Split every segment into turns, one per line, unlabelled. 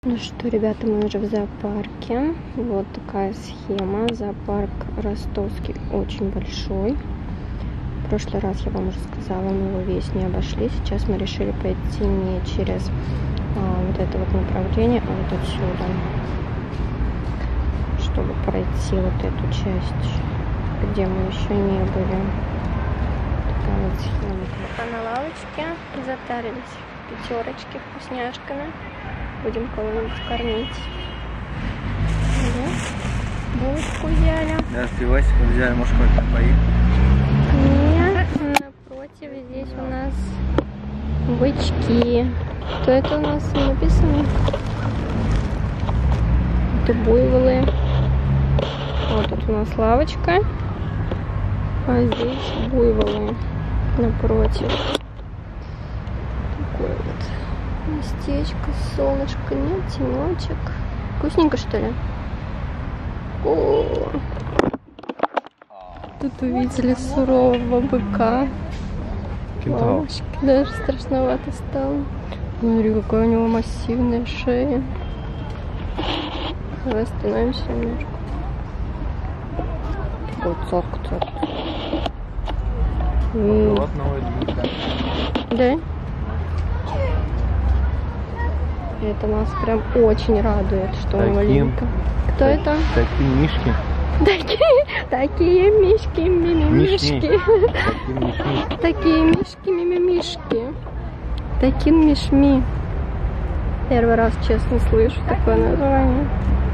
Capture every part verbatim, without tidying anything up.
Ну что, ребята, мы уже в зоопарке. Вот такая схема. Зоопарк ростовский очень большой. В прошлый раз я вам уже сказала, мы его весь не обошли. Сейчас мы решили пойти не через а, вот это вот направление, а вот отсюда, чтобы пройти вот эту часть, где мы еще не были. Такая вот схема. Пока на лавочке затарились пятерочки вкусняшками. Будем кого-нибудь кормить. Да? Булочку взяли.
Да, с пивасиком взяли, может, хоть напоить?
Нет, напротив здесь у нас бычки. Что это у нас написано? Это буйволы. Вот тут у нас лавочка. А здесь буйволы напротив. Такой вот местечко, солнышко, нет, тенечек. Вкусненько, что ли? О! Тут увидели сурового быка. Мамочки, даже страшновато стало. Смотри, какая у него массивная шея. Давай остановимся немножко. Такой цок-цок. Да? Это нас прям очень радует, что он маленько. Кто так, это?
Такие мишки.
Такие, такие мишки, мимимишки. Такие мишки, мимимишки. Таким мишми. Первый раз, честно, слышу такое название.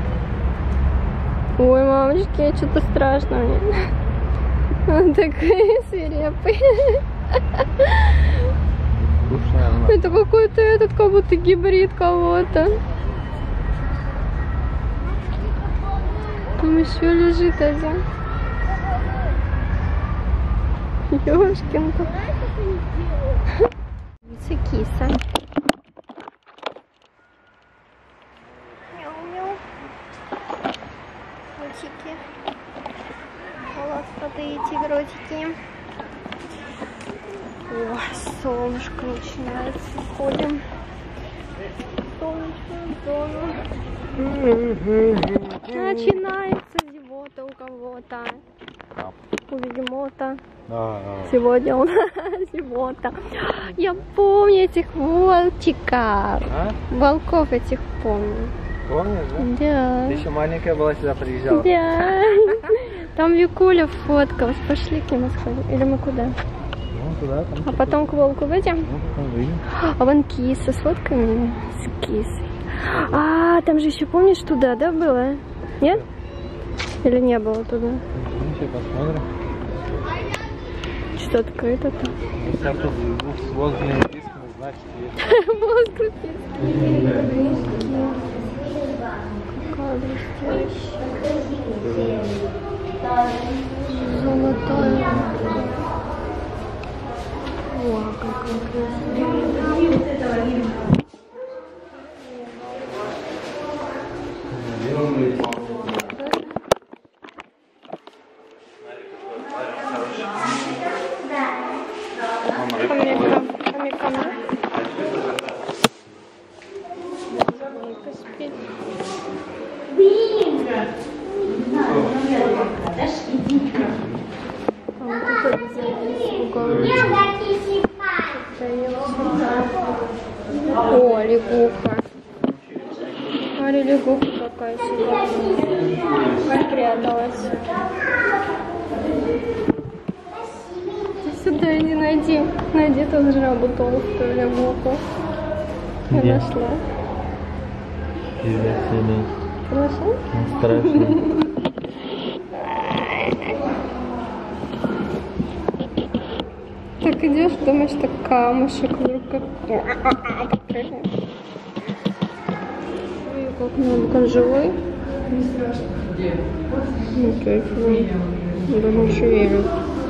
Ой, мамочки, что-то страшно мне. Он такой свирепый. Это какой-то этот, как будто гибрид кого-то. Там еще лежит один. Ёшкин-то. Киса. Мяу-мяу. Котики. Волосатые тигротики. О, солнышко начинается. Ходим. Солнечную зону. Начинается зевота у кого-то. У ведьмота. Сегодня у нас зевота. Я помню этих волчиков. А? Волков этих помню.
Помнишь, да?
Да.
Ты еще маленькая была, сюда приезжала.
Да. Там Викуля фоткалась. Пошли к нему сходим. Или мы куда?
Туда, там
а потом к волку выйдем?
Ну, выйдем.
А вон киса, сфоткай меня с кисой. А, там же еще, помнишь, туда, да, было? Нет? Или не было туда?
Сейчас посмотрим.
Что открыто-то?
Если тут воздух не написано, значит есть.
Воздух есть. Какая блестящая. Золотая. О, какая красивая. О, лягуха. Смотри, лягуха какая себе спряталась. Сюда иди, найди. Найди ту жабу толстую лягуху. Я
где?
нашла. Ты нашла?
Страшно.
Так идешь, думаешь, так камушек вдруг как... Ой, как нам, он живой? Не страшно. Ну, точно. Думаю, шевелит.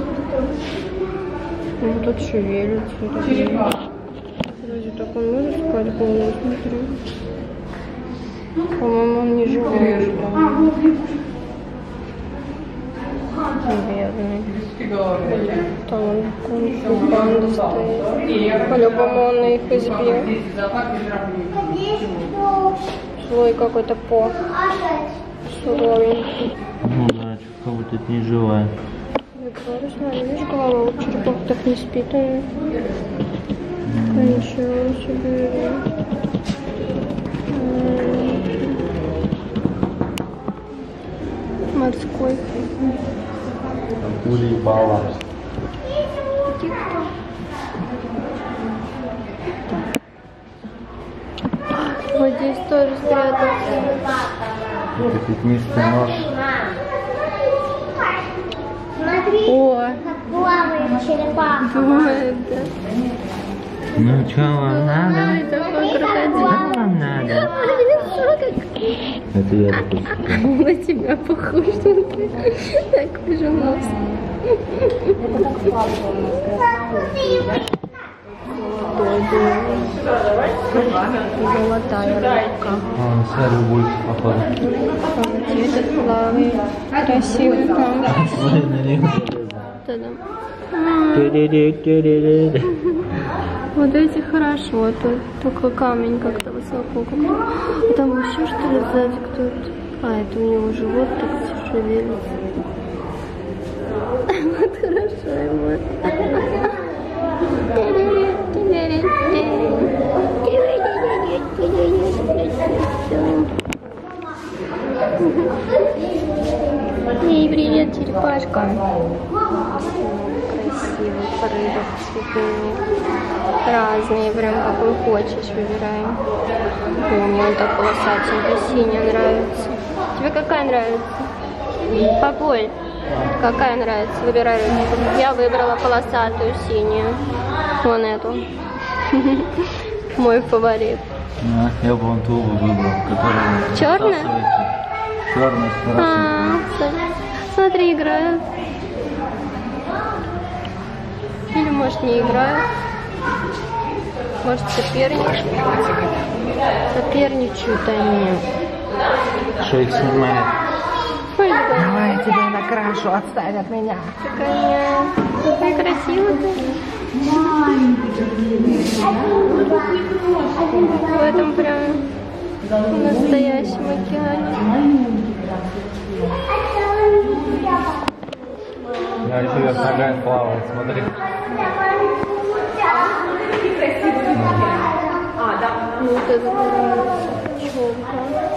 Он тут шевелится. Подожди, так он может спать голову? Смотри. По-моему, он не живой уже. Бедный. Там он кунг-фу панда стоит. По-любому он на их избил. злой какой-то по суровенький.
Ну да, как будто это не живая.
Я говорю, смотри, видишь, голова у черепах так не спит. Он... Ничего себе. Морской.
Акулий бала.
Вот здесь тоже спрятался.
Это пятнистый нож.
Смотри,
О,
как плавает черепаха.
вот, да.
Ну что вам надо?
Ой, такой крокодил.
Что вам надо? Это я такой.
На тебя похож, смотри. Такой же нос. Золотая рыбка.
А, вся любовь, походу.
Цветет плавает. Красивый там.
Смотри на него.
Та-дам.
Тю-ду-ду-ду-ду-ду.
Вот эти хорошо, а то только камень как-то высоко. Как-то. А там еще что ли сзади кто-то? А, это у него живот так шевелится. Вот хорошо ему. Эй, привет, черепашка. Красивых рыбок цветные. Разные, прям какой хочешь, выбираем. О, мне вот так полосатенькая, синяя нравится. Тебе какая нравится? Папуль, какая нравится? Выбирай рыбку. Я выбрала полосатую, синюю. Вон эту. Мой фаворит.
А, я бы вон ту выбрал, которая...
Черная?
Черная,
А, смотри, играют. Или может не играют. Может соперничают. Соперничают они.
Что их снимает?
Давай я тебя накрашу, отстань от меня.
Какая, какая красивая. В этом прям настоящем океане.
Я еще вверх ногами плавает, смотри.
Ну вот это нравится. Пчелка.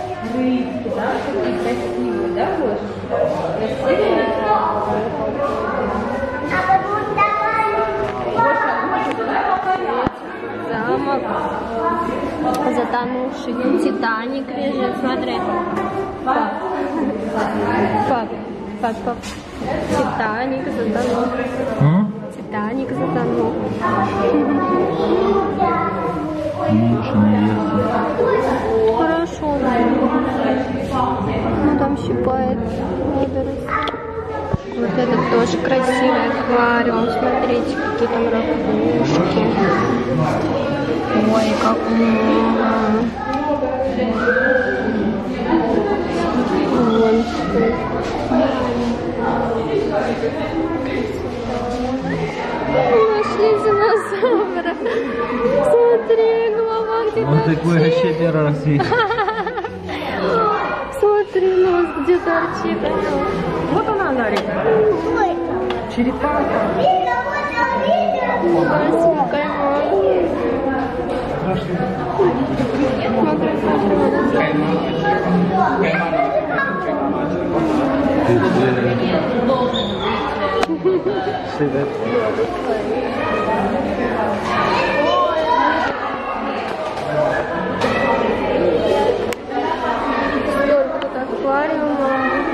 Замок. Затонувший. Титаник лежит, смотри. Пап. Пап. Пап, пап. Титаник затонул.
М?
Титаник затонул.
Меньше наелся.
Хорошо. Ну там щипает. Вот этот тоже красивый аквариум. Смотрите, какие там ракушки. Ой, как много. Вон. Нашли динозавра. Смотри, голова где-то.
Он такой вообще первый раз видел.
Смотри, нос где торчит.
Вот она, Нарик. Черепаха.
Красивая мама. Смотри,
Сидит.
столько тут аквариума.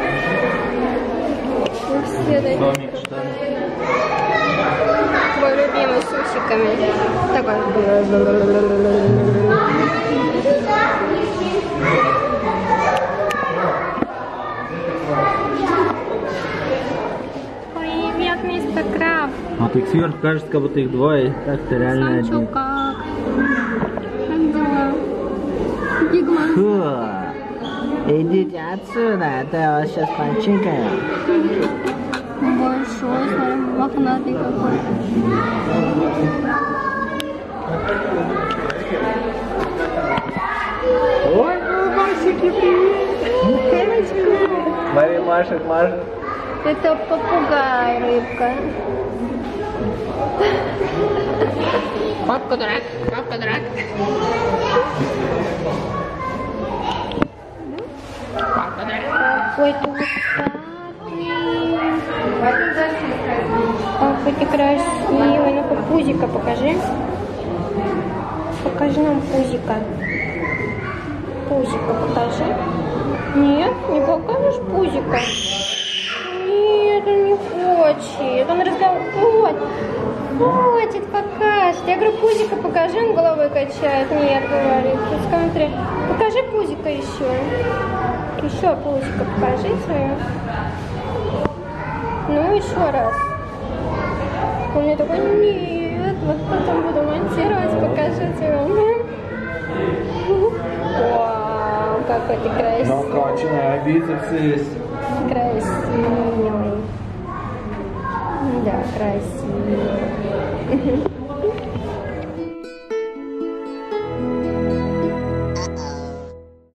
И все такие.
Домик, что ли?
Твой любимый с усиками. Такой. Привет, мистер Краб.
Вот их сверху кажется, как будто их двое. Так-то реально
Санчо,
один.
как? Как дела? Гигман.
Фу. Идите отсюда, а то я вас сейчас почикаю.
Большой, смотри, мохнатый какой.
Ой, ну
Девочка.
Смотри, машет, машет.
Это попугай, рыбка. Папка дурак, папка дурак. Папка дурак. Какой ты какой ты красивый. Ну-ка, пузика покажи. Покажи нам пузика. Пузика покажи. Нет, не покажешь пузика? Нет, он не хочет. Он разговаривает. Хочет покажет. Я говорю, пузика покажи, он головой качает. Нет, говорит. Смотри, покажи пузика еще. Еще пузика покажи свою. Ну, еще раз. Он мне такой, нет, вот потом буду монтировать, покажу тебе. Вау, какой ты красивый.
Ну, качаная, бицепсы есть.
Красивый. Да, красивый.